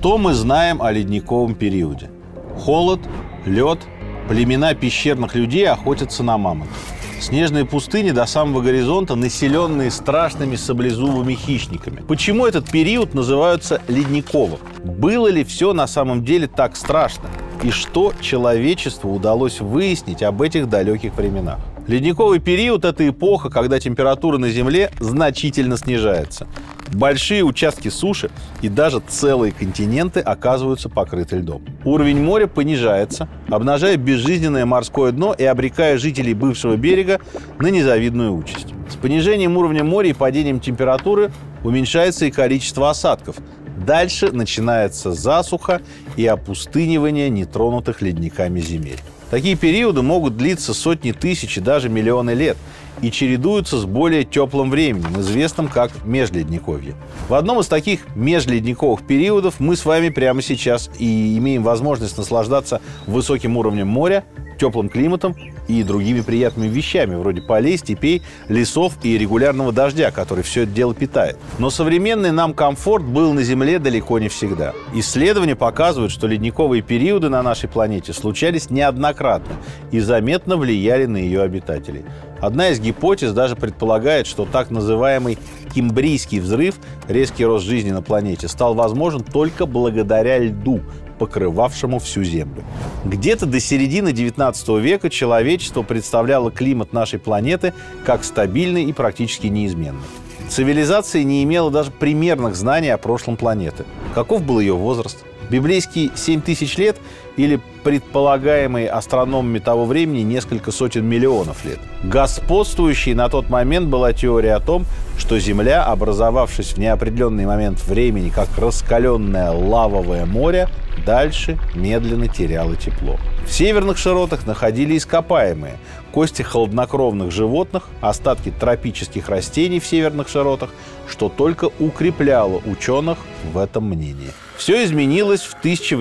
Что мы знаем о ледниковом периоде? Холод, лед, племена пещерных людей охотятся на мамонтов. Снежные пустыни до самого горизонта, населенные страшными саблезубыми хищниками. Почему этот период называется ледниковым? Было ли все на самом деле так страшно? И что человечеству удалось выяснить об этих далеких временах? Ледниковый период – это эпоха, когда температура на Земле значительно снижается. Большие участки суши и даже целые континенты оказываются покрыты льдом. Уровень моря понижается, обнажая безжизненное морское дно и обрекая жителей бывшего берега на незавидную участь. С понижением уровня моря и падением температуры уменьшается и количество осадков. Дальше начинается засуха и опустынивание нетронутых ледниками земель. Такие периоды могут длиться сотни тысяч и даже миллионы лет и чередуются с более теплым временем, известным как межледниковье. В одном из таких межледниковых периодов мы с вами прямо сейчас и имеем возможность наслаждаться высоким уровнем моря, теплым климатом и другими приятными вещами, вроде полей, степей, лесов и регулярного дождя, который все это дело питает. Но современный нам комфорт был на Земле далеко не всегда. Исследования показывают, что ледниковые периоды на нашей планете случались неоднократно и заметно влияли на ее обитателей. Одна из гипотез даже предполагает, что так называемый Кембрийский взрыв, резкий рост жизни на планете, стал возможен только благодаря льду, покрывавшему всю Землю. Где-то до середины XIX века человечество представляло климат нашей планеты как стабильный и практически неизменный. Цивилизация не имела даже примерных знаний о прошлом планеты. Каков был ее возраст? Библейские 7000 лет или предполагаемые астрономами того времени несколько сотен миллионов лет? Господствующей на тот момент была теория о том, что Земля, образовавшись в неопределенный момент времени как раскаленное лавовое море, дальше медленно теряла тепло. В северных широтах находили ископаемые, кости холоднокровных животных, остатки тропических растений в северных широтах, что только укрепляло ученых в этом мнении. Все изменилось в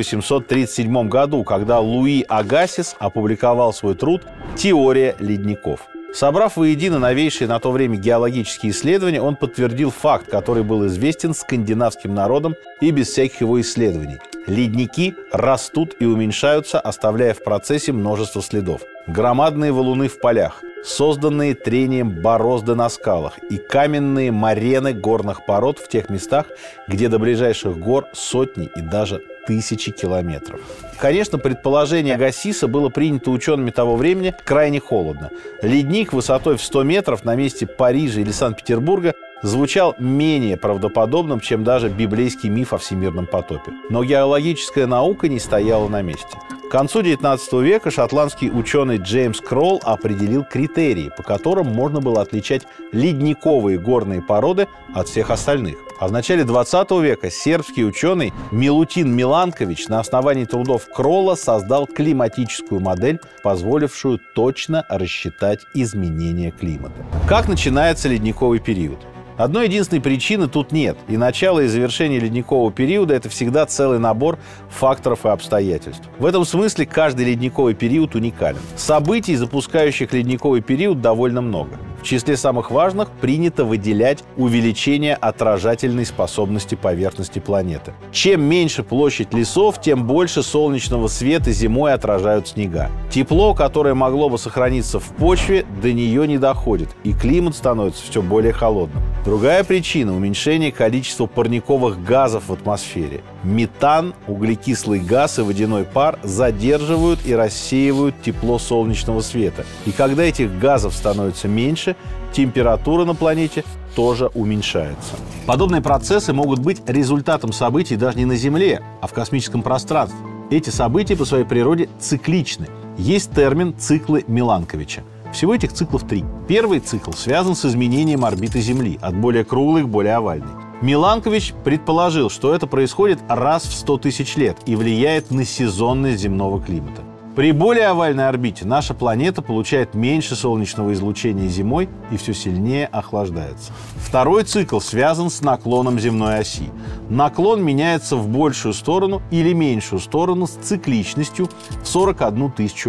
1837 году, когда Луи Агасис опубликовал свой труд «Теория ледников». Собрав воедино новейшие на то время геологические исследования, он подтвердил факт, который был известен скандинавским народам и без всяких его исследований. Ледники растут и уменьшаются, оставляя в процессе множество следов. Громадные валуны в полях, созданные трением борозды на скалах и каменные морены горных пород в тех местах, где до ближайших гор сотни и даже тысячи километров. Конечно, предположение Агасиса было принято учеными того времени крайне холодно. Ледник высотой в 100 метров на месте Парижа или Санкт-Петербурга звучал менее правдоподобным, чем даже библейский миф о всемирном потопе. Но геологическая наука не стояла на месте. К концу XIX века шотландский ученый Джеймс Кролл определил критерии, по которым можно было отличать ледниковые горные породы от всех остальных. А в начале XX века сербский ученый Милутин Миланкович на основании трудов Кролла создал климатическую модель, позволившую точно рассчитать изменения климата. Как начинается ледниковый период? Одной единственной причины тут нет, и начало и завершение ледникового периода – это всегда целый набор факторов и обстоятельств. В этом смысле каждый ледниковый период уникален. Событий, запускающих ледниковый период, довольно много. В числе самых важных принято выделять увеличение отражательной способности поверхности планеты. Чем меньше площадь лесов, тем больше солнечного света зимой отражают снега. Тепло, которое могло бы сохраниться в почве, до нее не доходит, и климат становится все более холодным. Другая причина – уменьшение количества парниковых газов в атмосфере. Метан, углекислый газ и водяной пар задерживают и рассеивают тепло солнечного света. И когда этих газов становится меньше, температура на планете тоже уменьшается. Подобные процессы могут быть результатом событий даже не на Земле, а в космическом пространстве. Эти события по своей природе цикличны. Есть термин «циклы Миланковича». Всего этих циклов 3. Первый цикл связан с изменением орбиты Земли от более круглой к более овальной. Миланкович предположил, что это происходит раз в 100 тысяч лет и влияет на сезонность земного климата. При более овальной орбите наша планета получает меньше солнечного излучения зимой и все сильнее охлаждается. Второй цикл связан с наклоном земной оси. Наклон меняется в большую сторону или меньшую сторону с цикличностью в 41 тысячу лет.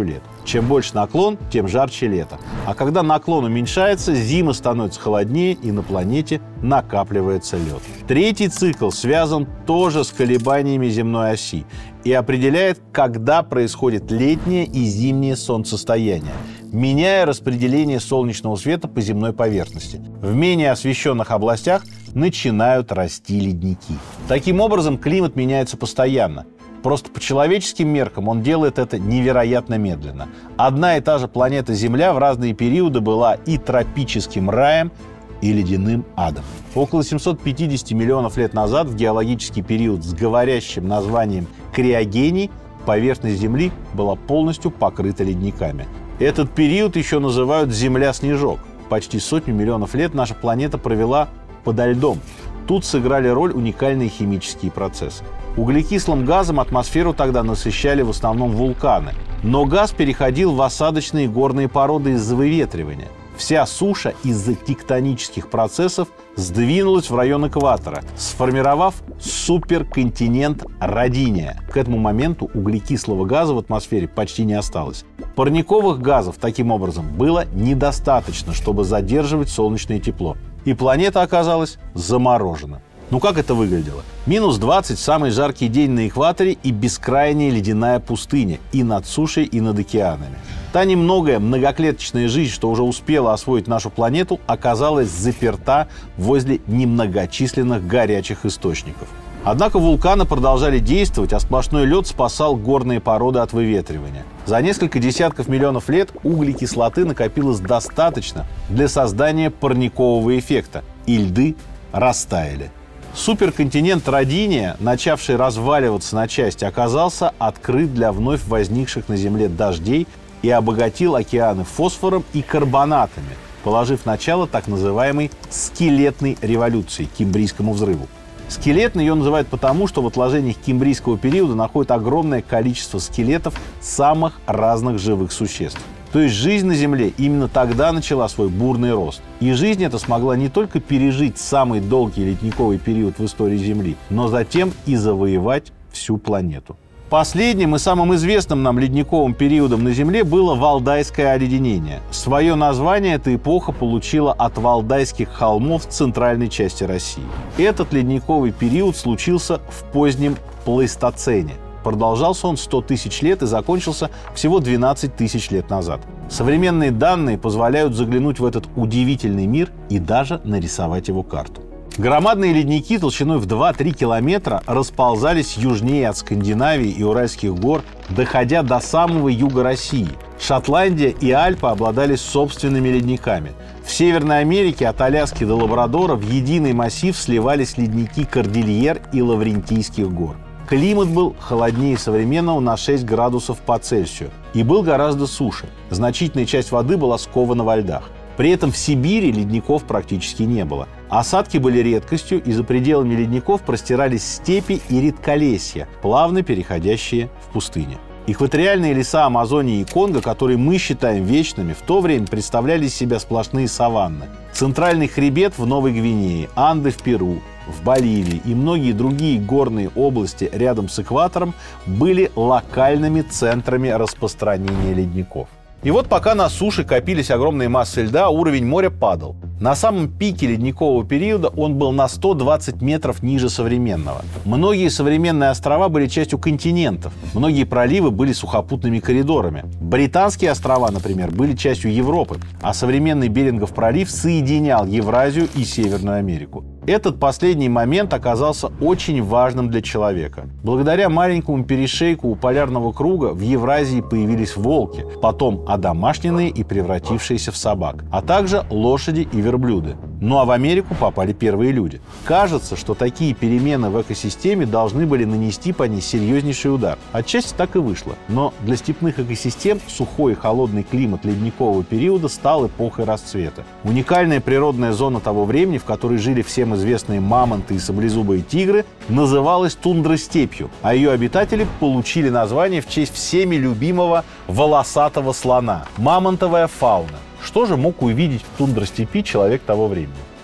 Чем больше наклон, тем жарче лето. А когда наклон уменьшается, зимы становятся холоднее, и на планете накапливается лед. Третий цикл связан тоже с колебаниями земной оси и определяет, когда происходит летнее и зимнее солнцестояние, меняя распределение солнечного света по земной поверхности. В менее освещенных областях начинают расти ледники. Таким образом, климат меняется постоянно. Просто по человеческим меркам он делает это невероятно медленно. Одна и та же планета Земля в разные периоды была и тропическим раем, и ледяным адом. Около 750 миллионов лет назад, в геологический период с говорящим названием криогений, поверхность Земли была полностью покрыта ледниками. Этот период еще называют «Земля-снежок». Почти сотню миллионов лет наша планета провела подо льдом. Тут сыграли роль уникальные химические процессы. Углекислым газом атмосферу тогда насыщали в основном вулканы. Но газ переходил в осадочные горные породы из-за выветривания. Вся суша из-за тектонических процессов сдвинулась в район экватора, сформировав суперконтинент Родиния. К этому моменту углекислого газа в атмосфере почти не осталось. Парниковых газов, таким образом, было недостаточно, чтобы задерживать солнечное тепло. И планета оказалась заморожена. Ну как это выглядело? Минус 20 – самый жаркий день на экваторе и бескрайняя ледяная пустыня и над сушей, и над океанами. Та немногое многоклеточная жизнь, что уже успела освоить нашу планету, оказалась заперта возле немногочисленных горячих источников. Однако вулканы продолжали действовать, а сплошной лед спасал горные породы от выветривания. За несколько десятков миллионов лет углекислоты накопилось достаточно для создания парникового эффекта, и льды растаяли. Суперконтинент Родиния, начавший разваливаться на части, оказался открыт для вновь возникших на Земле дождей и обогатил океаны фосфором и карбонатами, положив начало так называемой скелетной революции, Кембрийскому взрыву. Скелетной ее называют потому, что в отложениях Кембрийского периода находят огромное количество скелетов самых разных живых существ. То есть жизнь на Земле именно тогда начала свой бурный рост. И жизнь эта смогла не только пережить самый долгий ледниковый период в истории Земли, но затем и завоевать всю планету. Последним и самым известным нам ледниковым периодом на Земле было Валдайское оледенение. Свое название эта эпоха получила от Валдайских холмов в центральной части России. Этот ледниковый период случился в позднем плейстоцене. Продолжался он 100 тысяч лет и закончился всего 12 тысяч лет назад. Современные данные позволяют заглянуть в этот удивительный мир и даже нарисовать его карту. Громадные ледники толщиной в 2-3 километра расползались южнее от Скандинавии и Уральских гор, доходя до самого юга России. Шотландия и Альпы обладали собственными ледниками. В Северной Америке от Аляски до Лабрадора в единый массив сливались ледники Кордильер и Лаврентийских гор. Климат был холоднее современного на 6 градусов по Цельсию и был гораздо суше. Значительная часть воды была скована во льдах. При этом в Сибири ледников практически не было. Осадки были редкостью, и за пределами ледников простирались степи и редколесья, плавно переходящие в пустыни. Экваториальные леса Амазонии и Конго, которые мы считаем вечными, в то время представляли из себя сплошные саванны. Центральный хребет в Новой Гвинее, Анды в Перу, в Боливии и многие другие горные области рядом с экватором были локальными центрами распространения ледников. И вот пока на суше копились огромные массы льда, уровень моря падал. На самом пике ледникового периода он был на 120 метров ниже современного. Многие современные острова были частью континентов. Многие проливы были сухопутными коридорами. Британские острова, например, были частью Европы, а современный Берингов пролив соединял Евразию и Северную Америку. Этот последний момент оказался очень важным для человека. Благодаря маленькому перешейку у полярного круга в Евразии появились волки, потом одомашненные и превратившиеся в собак, а также лошади и верблюды. Ну а в Америку попали первые люди. Кажется, что такие перемены в экосистеме должны были нанести по ней серьезнейший удар. Отчасти так и вышло. Но для степных экосистем сухой и холодный климат ледникового периода стал эпохой расцвета. Уникальная природная зона того времени, в которой жили всем известные мамонты и саблезубые тигры, называлась тундростепью, а ее обитатели получили название в честь всеми любимого волосатого слона – мамонтовая фауна. Что же мог увидеть в тундростепи человек того времени?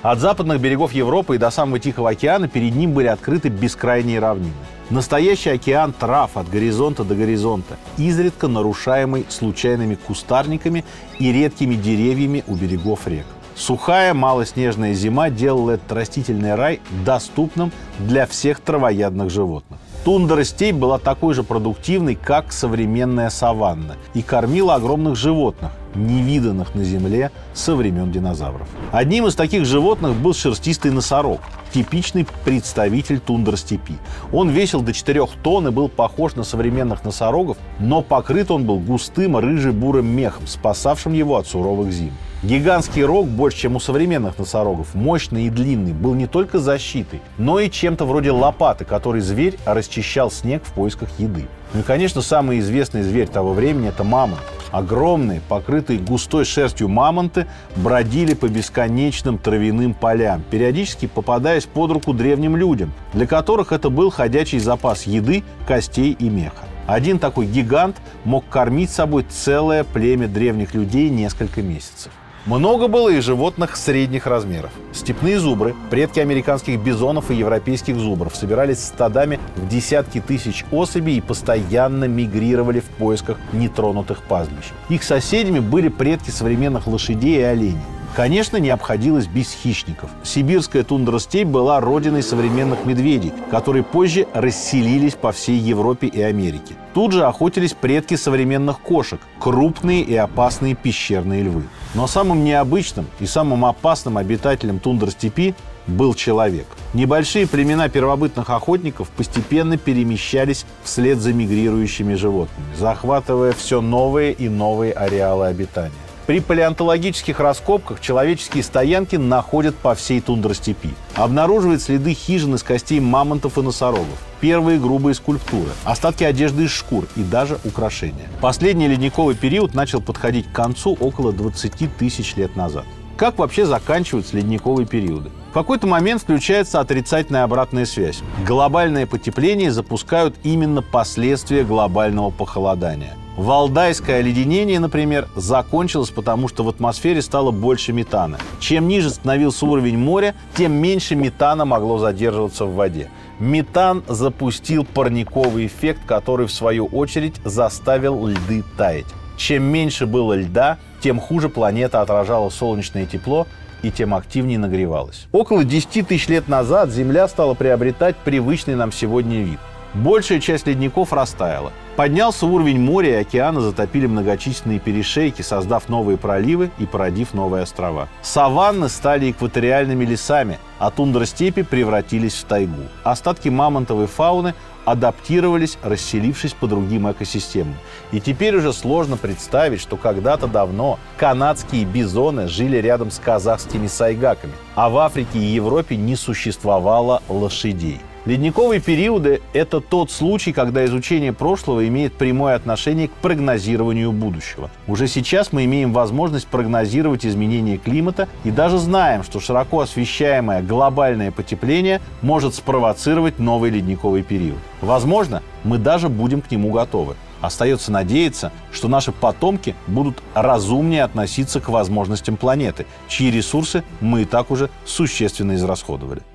От западных берегов Европы и до самого Тихого океана перед ним были открыты бескрайние равнины. Настоящий океан трав от горизонта до горизонта, изредка нарушаемый случайными кустарниками и редкими деревьями у берегов рек. Сухая, малоснежная зима делала этот растительный рай доступным для всех травоядных животных. Тундра-степь была такой же продуктивной, как современная саванна, и кормила огромных животных, невиданных на Земле со времен динозавров. Одним из таких животных был шерстистый носорог, типичный представитель тундра-степи. Он весил до 4 тонн и был похож на современных носорогов, но покрыт он был густым рыже-бурым мехом, спасавшим его от суровых зим. Гигантский рог, больше, чем у современных носорогов, мощный и длинный, был не только защитой, но и чем-то вроде лопаты, которой зверь расчищал снег в поисках еды. Ну и, конечно, самый известный зверь того времени – это мамонт. Огромные, покрытые густой шерстью мамонты бродили по бесконечным травяным полям, периодически попадаясь под руку древним людям, для которых это был ходячий запас еды, костей и меха. Один такой гигант мог кормить собой целое племя древних людей несколько месяцев. Много было и животных средних размеров. Степные зубры, предки американских бизонов и европейских зубров, собирались стадами в десятки тысяч особей и постоянно мигрировали в поисках нетронутых пастбищ. Их соседями были предки современных лошадей и оленей. Конечно, не обходилось без хищников. Сибирская тундра-степь была родиной современных медведей, которые позже расселились по всей Европе и Америке. Тут же охотились предки современных кошек – крупные и опасные пещерные львы. Но самым необычным и самым опасным обитателем тундра-степи был человек. Небольшие племена первобытных охотников постепенно перемещались вслед за мигрирующими животными, захватывая все новые и новые ареалы обитания. При палеонтологических раскопках человеческие стоянки находят по всей тундра-степи. Обнаруживают следы хижин из костей мамонтов и носорогов, первые грубые скульптуры, остатки одежды из шкур и даже украшения. Последний ледниковый период начал подходить к концу около 20 тысяч лет назад. Как вообще заканчиваются ледниковые периоды? В какой-то момент включается отрицательная обратная связь. Глобальное потепление запускают именно последствия глобального похолодания. Валдайское оледенение, например, закончилось потому, что в атмосфере стало больше метана. Чем ниже становился уровень моря, тем меньше метана могло задерживаться в воде. Метан запустил парниковый эффект, который, в свою очередь, заставил льды таять. Чем меньше было льда, тем хуже планета отражала солнечное тепло и тем активнее нагревалась. Около 10 тысяч лет назад Земля стала приобретать привычный нам сегодня вид. Большая часть ледников растаяла. Поднялся уровень моря, и океаны затопили многочисленные перешейки, создав новые проливы и породив новые острова. Саванны стали экваториальными лесами, а тундра-степи превратились в тайгу. Остатки мамонтовой фауны адаптировались, расселившись по другим экосистемам. И теперь уже сложно представить, что когда-то давно канадские бизоны жили рядом с казахскими сайгаками, а в Африке и Европе не существовало лошадей. Ледниковые периоды – это тот случай, когда изучение прошлого имеет прямое отношение к прогнозированию будущего. Уже сейчас мы имеем возможность прогнозировать изменения климата и даже знаем, что широко освещаемое глобальное потепление может спровоцировать новый ледниковый период. Возможно, мы даже будем к нему готовы. Остается надеяться, что наши потомки будут разумнее относиться к возможностям планеты, чьи ресурсы мы и так уже существенно израсходовали.